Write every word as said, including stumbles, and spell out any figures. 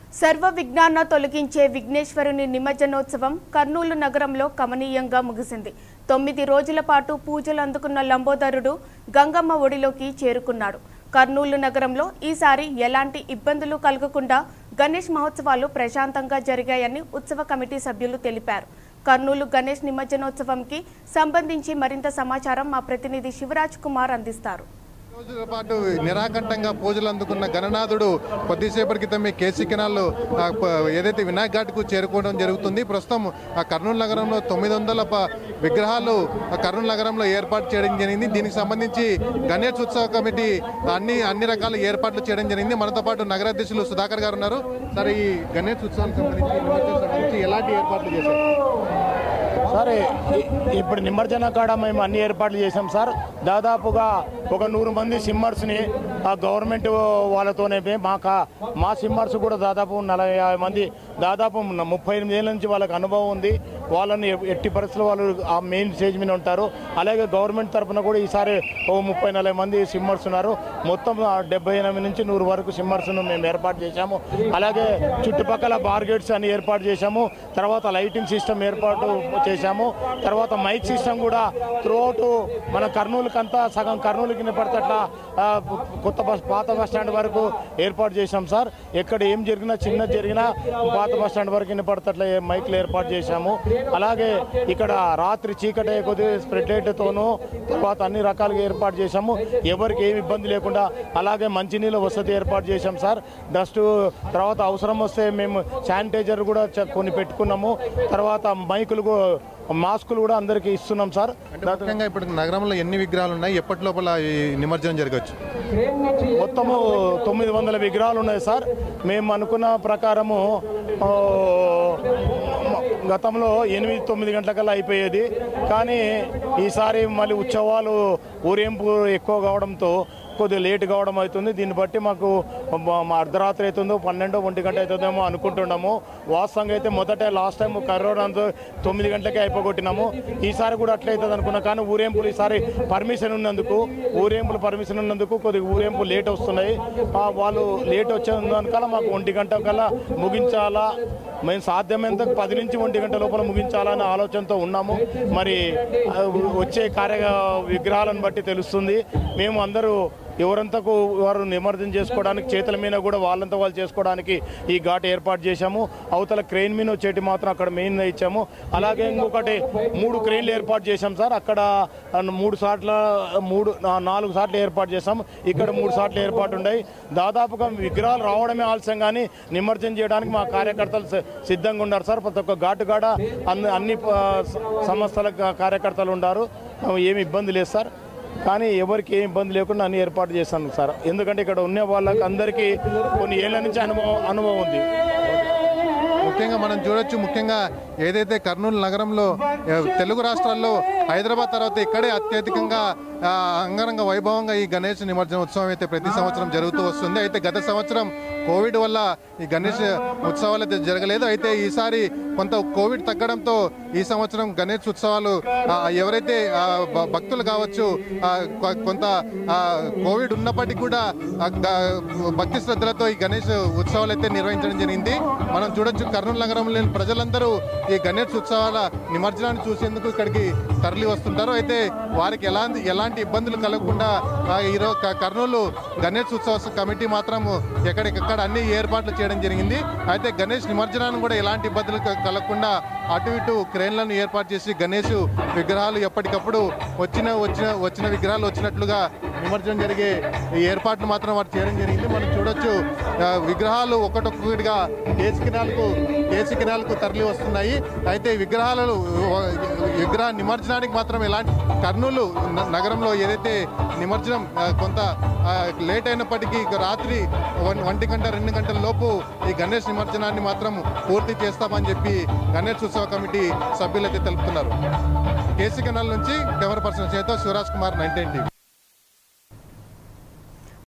సర్వ విఘ్నాన్ని తొలగించే విఘ్నేశ్వరుని నిమజ్జనోత్సవం కర్నూలు నగరంలో కమనీయంగా ముగిసింది. తొమ్మిది రోజుల పాటు పూజలు అందుకున్న లంబోదరుడు గంగమ్మ ఒడిలోకి చేరుకున్నాడు. కర్నూలు నగరంలో ఈసారి ఎలాంటి ఇబ్బందులు కలగకుండా గణేష్ మహోత్సవాలు ప్రశాంతంగా జరిగాయని ఉత్సవ కమిటీ సభ్యులు తెలిపారు. కర్నూలు గణేష్ నిమజ్జనోత్సవంకి సంబంధించి మరింత సమాచారం మా ప్రతినిధి శివరాజ్ కుమార్ అందిస్తారు. రోజుల పాటు నిరాకంఠంగా పూజలు అందుకున్న గణనాథుడు కొద్దిసేపటి క్రితమే కేసీ కెనాల్లో ఏదైతే వినాయక్ ఘాట్కు చేరుకోవడం జరుగుతుంది. ప్రస్తుతం ఆ కర్నూలు నగరంలో తొమ్మిది వందల విగ్రహాలు కర్నూలు నగరంలో ఏర్పాటు చేయడం జరిగింది. దీనికి సంబంధించి గణేష్ ఉత్సవ కమిటీ అన్ని అన్ని రకాల ఏర్పాట్లు చేయడం జరిగింది. మనతో పాటు నగరాధ్యక్షులు సుధాకర్ గారు ఉన్నారు. సరే, ఈ గణేష్ ఉత్సవానికి సంబంధించి నిమజ్జనం సంబంధించి ఎలాంటి ఏర్పాట్లు చేశారు? సార్, ఇప్పుడు నిమజ్జన కాడ మేము అన్ని ఏర్పాట్లు చేసాం సార్. దాదాపుగా ఒక నూరు మంది సిమ్మర్స్ని ఆ గవర్నమెంట్ వాళ్ళతోనే మా మా సిమ్మర్స్ కూడా దాదాపు నలభై యాభై మంది దాదాపు ముప్పై ఎనిమిది ఏళ్ళ నుంచి వాళ్ళకి అనుభవం ఉంది. వాళ్ళని ఎట్టి పరిస్థితులు వాళ్ళు ఆ మెయిన్ స్టేజ్ మీద ఉంటారు. అలాగే గవర్నమెంట్ తరఫున కూడా ఈసారి ఓ ముప్పై నలభై మంది సిమ్మర్స్ ఉన్నారు. మొత్తం డెబ్బై ఎనిమిది నుంచి నూరు వరకు సిమ్మర్స్ను మేము ఏర్పాటు చేశాము. అలాగే చుట్టుపక్కల బార్గేట్స్ అని ఏర్పాటు చేశాము. తర్వాత లైటింగ్ సిస్టమ్ ఏర్పాటు చేశాము. తర్వాత మైక్ సిస్టమ్ కూడా త్రూఅవుట్ మన కర్నూలుకంతా సగం కర్నూలుకి వినపడతట్లా కొత్త బస్ పాత బస్ స్టాండ్ వరకు ఏర్పాటు చేశాం సార్. ఎక్కడ ఏం జరిగినా చిన్న జరిగినా పాత బస్ స్టాండ్ వరకు వినపడతట్లా మైక్లు ఏర్పాటు చేశాము. అలాగే ఇక్కడ రాత్రి చీకటి కొద్దిగా స్ప్రెడ్ లైట్తోనూ తర్వాత అన్ని రకాలుగా ఏర్పాటు చేశాము. ఎవరికి ఏమి ఇబ్బంది లేకుండా అలాగే మంచినీళ్ళ వసతి ఏర్పాటు చేశాం సార్. డస్ట్ తర్వాత అవసరం వస్తే మేము శానిటైజర్ కూడా కొన్ని పెట్టుకున్నాము. తర్వాత మైకులు మాస్కులు కూడా అందరికీ ఇస్తున్నాం సార్. ముఖ్యంగా ఇప్పుడు నగరంలో ఎన్ని విగ్రహాలు ఉన్నాయి, ఎప్పటి లోపల ఈ నిమజ్జనం జరగచ్చు? మొత్తము తొమ్మిది వందల విగ్రహాలు ఉన్నాయి సార్. మేము అనుకున్న ప్రకారము గతంలో ఎనిమిది తొమ్మిది గంటలకల్లా అయిపోయేది. కానీ ఈసారి మళ్ళీ ఉత్సవాలు ఊరేంపు ఎక్కువ కావడంతో కొద్దిగా లేట్ కావడం అవుతుంది. దీన్ని బట్టి మాకు అర్ధరాత్రి అవుతుందో పన్నెండో ఒంటి గంట అవుతుందేమో అనుకుంటున్నాము. వాస్తవంగా అయితే మొదట లాస్ట్ టైం కరోనాతో తొమ్మిది గంటలకే అయిపోగొట్టినాము. ఈసారి కూడా అట్లా అవుతుంది అనుకున్నా. కానీ ఊరేంపులు ఈసారి పర్మిషన్ ఉన్నందుకు ఊరేంపులు పర్మిషన్ ఉన్నందుకు కొద్దిగా ఊరేంపు లేట్ వస్తున్నాయి. వాళ్ళు లేట్ వచ్చేందుకల్లా మాకు ఒంటి గంట కల్లా ముగించాలా, మేము సాధ్యమైనంత పది నుంచి ఒంటి గంట లోపల ముగించాలనే ఆలోచనతో ఉన్నాము. మరి వచ్చే కార్య విగ్రహాలను బట్టి తెలుస్తుంది. మేము అందరూ ఎవరంతకు వారు నిమజ్జనం చేసుకోవడానికి చేతుల మీద కూడా వాళ్ళంతా వాళ్ళు చేసుకోవడానికి ఈ ఘాట్ ఏర్పాటు చేశాము. అవతల క్రెయిన్ మీద వచ్చేటి మాత్రం అక్కడ మెయిన్ ఇచ్చాము. అలాగే ఇంకొకటి మూడు క్రెయిన్లు ఏర్పాటు చేశాం సార్. అక్కడ మూడు సార్ల మూడు నాలుగు సార్లు ఏర్పాటు చేశాము. ఇక్కడ మూడు సార్లు ఏర్పాటు ఉన్నాయి. దాదాపుగా విగ్రహాలు రావడమే ఆలస్యం, కానీ నిమజ్జనం చేయడానికి మా కార్యకర్తలు సిద్ధంగా ఉన్నారు సార్. ప్రతి ఒక్క ఘాటు కాడ అన్ని అన్ని సంస్థల కార్యకర్తలు ఉన్నారు. ఏమి ఇబ్బంది లేదు సార్. కానీ ఎవరికి ఏం ఇబ్బంది లేకుండా అన్ని ఏర్పాటు చేస్తాను సార్. ఎందుకంటే ఇక్కడ ఉన్న వాళ్ళకి అందరికీ కొన్ని ఏళ్ల నుంచి అనుభవం అనుభవం ఉంది. ముఖ్యంగా మనం చూడొచ్చు, ముఖ్యంగా ఏదైతే కర్నూలు నగరంలో తెలుగు రాష్ట్రాల్లో హైదరాబాద్ తర్వాత ఇక్కడే అత్యధికంగా అంగరంగ వైభవంగా ఈ గణేష్ నిమజ్జన ఉత్సవం అయితే ప్రతి సంవత్సరం జరుగుతూ వస్తుంది. అయితే గత సంవత్సరం కోవిడ్ వల్ల ఈ గణేష్ ఉత్సవాలు అయితే జరగలేదు. అయితే ఈసారి కొంత కోవిడ్ తగ్గడంతో ఈ సంవత్సరం గణేష్ ఉత్సవాలు ఎవరైతే భక్తులు కావచ్చు కొంత కోవిడ్ ఉన్నప్పటికీ కూడా భక్తి శ్రద్ధలతో ఈ గణేష్ ఉత్సవాలు అయితే నిర్వహించడం జరిగింది. మనం చూడొచ్చు, కర్నూలు నగరంలోని ప్రజలందరూ ఈ గణేష్ ఉత్సవాల నిమజ్జనాన్ని చూసేందుకు ఇక్కడికి తరలి వస్తుంటారు. అయితే వారికి ఎలాంటి ఎలాంటి ఇబ్బందులు కలగకుండా ఈరోజు కర్నూలు గణేష్ ఉత్సవ కమిటీ మాత్రం ఎక్కడికక్కడ అన్ని ఏర్పాట్లు చేయడం జరిగింది. అయితే గణేష్ నిమజ్జనాన్ని కూడా ఎలాంటి ఇబ్బందులు కలగకుండా అటు ఇటు క్రేన్లను ఏర్పాటు చేసి గణేష్ విగ్రహాలు ఎప్పటికప్పుడు వచ్చిన వచ్చిన వచ్చిన విగ్రహాలు వచ్చినట్లుగా నిమజ్జనం జరిగే ఏర్పాట్లు మాత్రం వారు చేయడం జరిగింది. మనం చూడొచ్చు, విగ్రహాలు ఒకటొక్కటిగా కేసీ కెనాల్కు కేసీ కెనాల్కు తరలి వస్తున్నాయి. అయితే విగ్రహాలు విగ్రహ నిమజ్జనానికి మాత్రం ఎలాంటి కర్నూలు నగరంలో ఏదైతే నిమజ్జనం కొంత లేట్ అయినప్పటికీ రాత్రి ఒంటి గంట రెండు గంటల లోపు ఈ గణేష్ నిమజ్జనాన్ని మాత్రం పూర్తి చేస్తామని చెప్పి గణేష్ ఉత్సవ కమిటీ సభ్యులైతే తెలుపుతున్నారు. కేసీ కెనాల్ నుంచి కెమెరా పర్సన్ చేతో శివరాజ్ కుమార్, నైన్టీన్ టీవీ.